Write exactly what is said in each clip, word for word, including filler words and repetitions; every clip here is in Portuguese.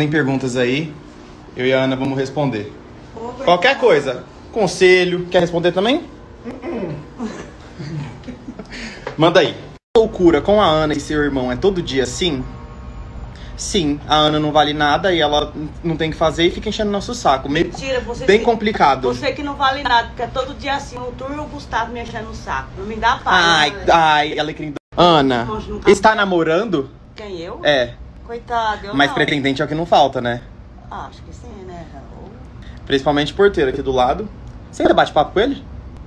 Mandem perguntas aí, eu e a Ana vamos responder. Qualquer coisa. Conselho, quer responder também? Manda aí. A loucura com a Ana e seu irmão é todo dia assim? Sim, a Ana não vale nada e ela não tem o que fazer e fica enchendo nosso saco. Mentira, você bem que, complicado. Você que não vale nada, porque é todo dia assim, o Tur e o Gustavo me enchendo o saco. Não me dá paz. Ai, né? ai, alecrim. Ana, está namorando? Quem, eu? É. Coitado, eu Mas não. pretendente é o que não falta, né? Ah, acho que sim, né? Principalmente porteiro aqui do lado. Você ainda bate papo com ele?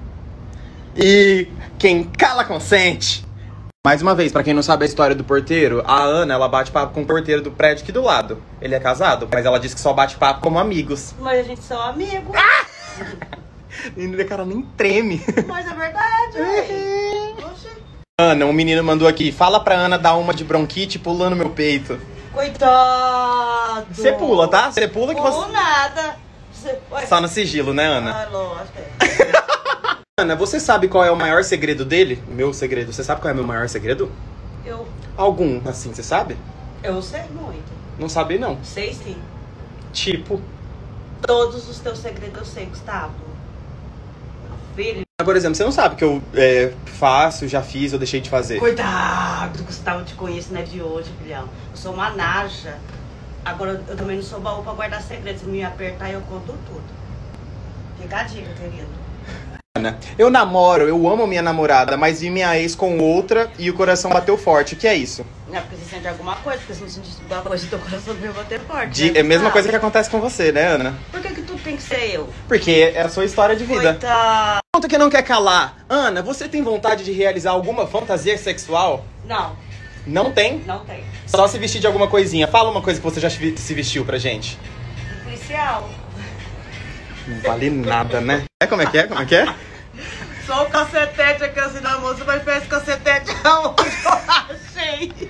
E quem cala consente. Mais uma vez, pra quem não sabe a história do porteiro, a Ana, ela bate papo com o porteiro do prédio aqui do lado. Ele é casado, mas ela diz que só bate papo como amigos. Mas a gente são amigos. Ah! E cara nem treme. Mas é verdade, ué. Oxi. Ana, um menino mandou aqui, fala pra Ana dar uma de bronquite pulando no meu peito. Coitado. Você pula, tá? Você pula que Pulo você... nada. Você... Só no sigilo, né, Ana? Ah, lógico. Ana, você sabe qual é o maior segredo dele? Meu segredo. Você sabe qual é o meu maior segredo? Eu... Algum, assim, você sabe? Eu sei muito. Não sabe, não. Sei sim. Tipo... Todos os teus segredos eu sei, Gustavo. Filho. Por exemplo, você não sabe que eu é, faço, já fiz, eu deixei de fazer. Cuidado, Gustavo, eu te conheço, não é de hoje, filhão. Eu sou uma naja. Agora, eu também não sou baú pra guardar segredos. Se me apertar, eu conto tudo. Fica a dica, querido. Ana, eu namoro, eu amo minha namorada, mas vi minha ex com outra e o coração bateu forte. O que é isso? Não é porque você sente alguma coisa, porque se não sentir alguma coisa, teu coração veio bater forte. De, né, é a mesma Gustavo? coisa que acontece com você, né, Ana? Por que que tu tem que ser eu? Porque é a sua história de vida. Coitado. Conta que não quer calar. Ana, você tem vontade de realizar alguma fantasia sexual? Não, Não tem? não tem. Só se vestir de alguma coisinha. Fala uma coisa que você já se vestiu pra gente. De policial. Não vale nada, né? É como é que é? Como é que é? Só o cacetete aqui assim na moça, mas parece cacetete aonde eu achei.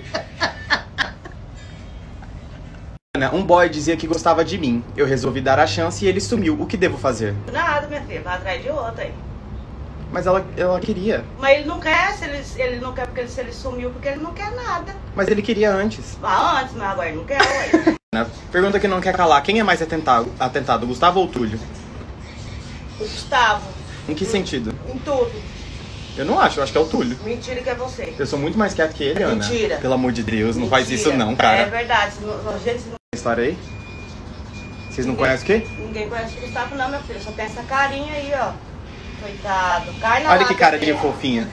Ana, um boy dizia que gostava de mim. Eu resolvi dar a chance e ele sumiu. O que devo fazer? Nada, minha filha, vai atrás de outra aí. Mas ela, ela queria. Mas ele não quer, se ele, ele não quer porque ele, se ele sumiu, porque ele não quer nada. Mas ele queria antes. Ah, antes, mas agora ele não quer, ué. Ana, pergunta que não quer calar. Quem é mais atentado, atentado Gustavo ou Túlio? O Gustavo. Em que sentido? Em tudo. Eu não acho, eu acho que é o Túlio. Mentira que é você. Eu sou muito mais quieto que ele, Ana. Mentira. Pelo amor de Deus, não Mentira. faz isso não, cara. É verdade. Se não, a gente não... História aí? Vocês não Ninguém- conhecem o quê? Ninguém conhece o Gustavo não, meu filho. Só tem essa carinha aí, ó. Coitado. Cai na Olha lata que carinha dele. fofinha.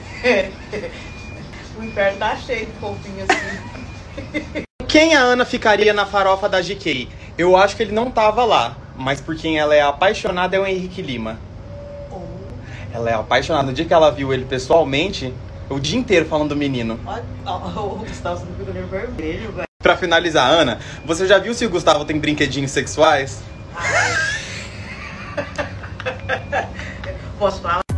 O inferno tá cheio de fofinho assim. Quem a Ana ficaria na farofa da G K? Eu acho que ele não tava lá, mas por quem ela é apaixonada é o Henrique Lima. Oh. Ela é apaixonada. No dia que ela viu ele pessoalmente, o dia inteiro falando do menino. Ó, ó, o Gustavo você fica olhando vermelho, velho. Pra finalizar, Ana, você já viu se o Gustavo tem brinquedinhos sexuais? Posso falar?